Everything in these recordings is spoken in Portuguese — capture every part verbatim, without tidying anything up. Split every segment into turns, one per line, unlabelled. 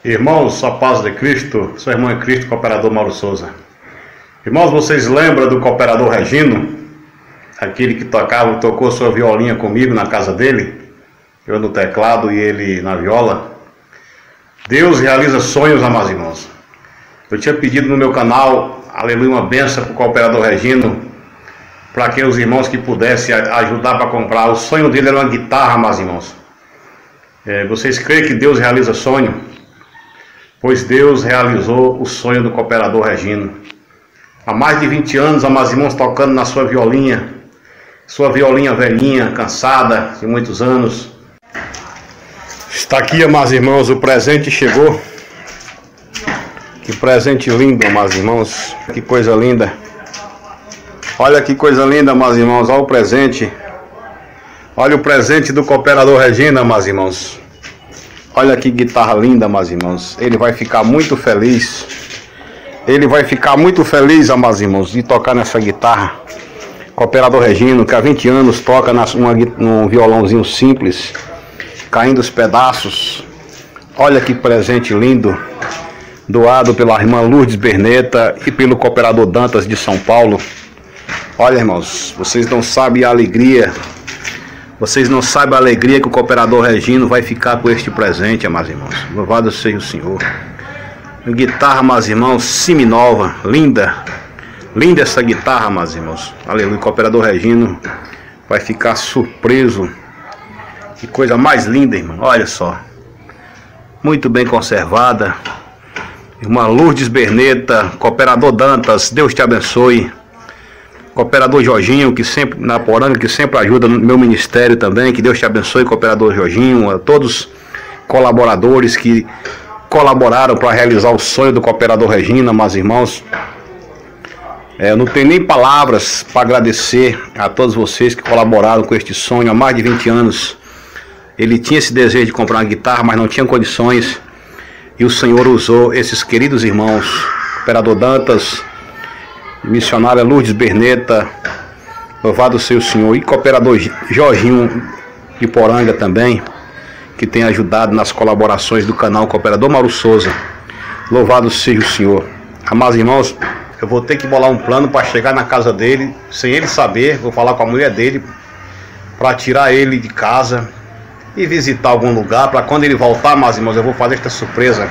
Irmãos, a paz de Cristo, sou irmão em Cristo, cooperador Mauro Souza. Irmãos, vocês lembram do cooperador Regino? Aquele que tocava, tocou sua violinha comigo na casa dele? Eu no teclado e ele na viola? Deus realiza sonhos, amados irmãos. Eu tinha pedido no meu canal, aleluia, uma benção para o cooperador Regino, para que os irmãos que pudessem ajudar para comprar. O sonho dele era uma guitarra, amados irmãos. É, vocês creem que Deus realiza sonho? Pois Deus realizou o sonho do cooperador Regino. Há mais de vinte anos, amados irmãos, tocando na sua violinha, sua violinha velhinha, cansada de muitos anos. Está aqui, amados irmãos, o presente chegou. Que presente lindo, amados irmãos. Que coisa linda. Olha que coisa linda, amados irmãos. Olha o presente. Olha o presente do cooperador Regino, amados irmãos. Olha que guitarra linda, amados irmãos. Ele vai ficar muito feliz. Ele vai ficar muito feliz, amados irmãos, de tocar nessa guitarra. Cooperador Regino, que há vinte anos toca numa, num violãozinho simples, caindo os pedaços. Olha que presente lindo, doado pela irmã Lourdes Berneta e pelo cooperador Dantas de São Paulo. Olha, irmãos, vocês não sabem a alegria. Vocês não sabem a alegria que o cooperador Regino vai ficar com este presente, amados irmãos. Louvado seja o Senhor. Guitarra, amados irmãos, seminova, linda. Linda essa guitarra, amados irmãos. Aleluia. O cooperador Regino vai ficar surpreso. Que coisa mais linda, irmão. Olha só. Muito bem conservada. Irmã Lourdes Berneta, cooperador Dantas, Deus te abençoe. Cooperador Jorginho, que sempre na Poranga, que sempre ajuda no meu ministério também. Que Deus te abençoe, cooperador Jorginho. A todos colaboradores que colaboraram para realizar o sonho do cooperador Regino, amados irmãos. É, eu não tenho nem palavras para agradecer a todos vocês que colaboraram com este sonho há mais de vinte anos. Ele tinha esse desejo de comprar uma guitarra, mas não tinha condições. E o Senhor usou esses queridos irmãos, cooperador Dantas, missionária Lourdes Berneta, louvado seja o Senhor, e cooperador Jorginho de Poranga também, que tem ajudado nas colaborações do canal Cooperador Mauro Souza. Louvado seja o Senhor. Amados irmãos, eu vou ter que bolar um plano para chegar na casa dele, sem ele saber. Vou falar com a mulher dele, para tirar ele de casa e visitar algum lugar, para quando ele voltar, amados irmãos, eu vou fazer esta surpresa,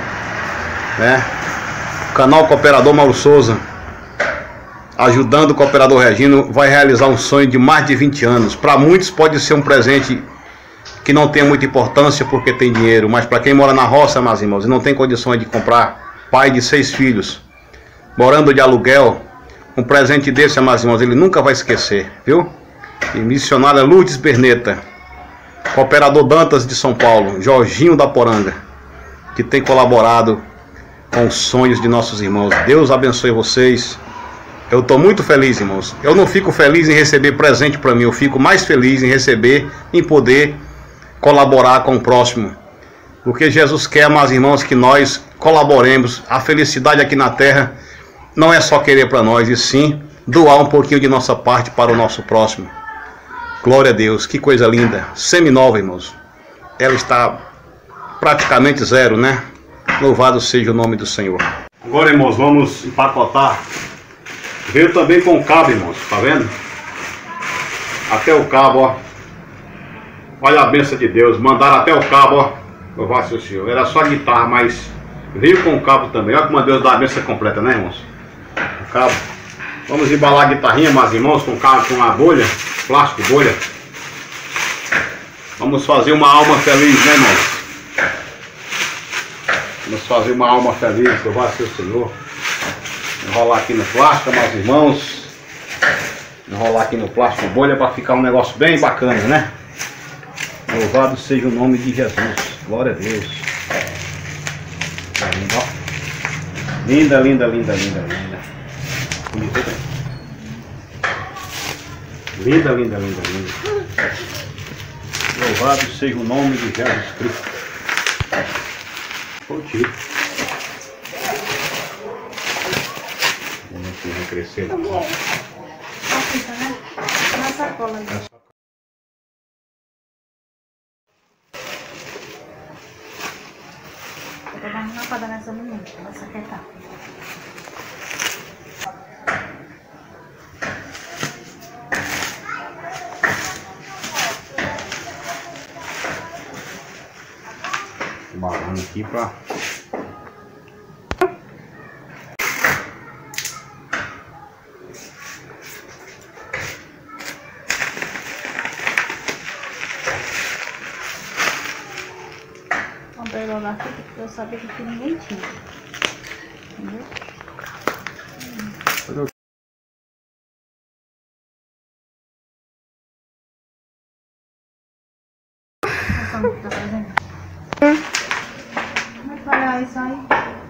né? O canal Cooperador Mauro Souza, ajudando o cooperador Regino, vai realizar um sonho de mais de vinte anos. Para muitos pode ser um presente que não tem muita importância porque tem dinheiro, mas para quem mora na roça, meus irmãos, e não tem condições de comprar, pai de seis filhos, morando de aluguel, um presente desse, meus irmãos, ele nunca vai esquecer, viu? E missionária Lourdes Berneta, cooperador Dantas de São Paulo, Jorginho da Poranga, que tem colaborado com os sonhos de nossos irmãos. Deus abençoe vocês. Eu estou muito feliz, irmãos. Eu não fico feliz em receber presente para mim, eu fico mais feliz em receber, em poder colaborar com o próximo. Porque Jesus quer, meus irmãos, que nós colaboremos. A felicidade aqui na terra não é só querer para nós, e sim doar um pouquinho de nossa parte para o nosso próximo. Glória a Deus, que coisa linda. Seminova, irmãos. Ela está praticamente zero, né? Louvado seja o nome do Senhor. Agora, irmãos, vamos empacotar. Veio também com cabo, irmãos, tá vendo? Até o cabo, ó. Olha a bênção de Deus, mandaram até o cabo, ó. Louvado seja o Senhor. Era só guitarra, mas veio com cabo também. Olha como Deus dá a bênção completa, né, irmãos? O cabo. Vamos embalar a guitarrinha, meus irmãos, com cabo, com uma bolha, plástico, bolha. Vamos fazer uma alma feliz, né, irmãos? Vamos fazer uma alma feliz, louvado seja o Senhor. Enrolar aqui no plástico, meus irmãos. Enrolar aqui no plástico bolha para ficar um negócio bem bacana, né? Louvado seja o nome de Jesus. Glória a Deus. Linda, linda, linda, linda, linda. Linda, linda, linda, linda. Louvado seja o nome de Jesus Cristo. Curtir. Vai crescer. Na sacola.
Vou dar uma lapada nessa menina, ela se aquietar.
Balando aqui pra...
Comprei logo aqui porque eu sabia que aqui ninguém tinha. Entendeu? Hum. Como é que vai olhar isso aí?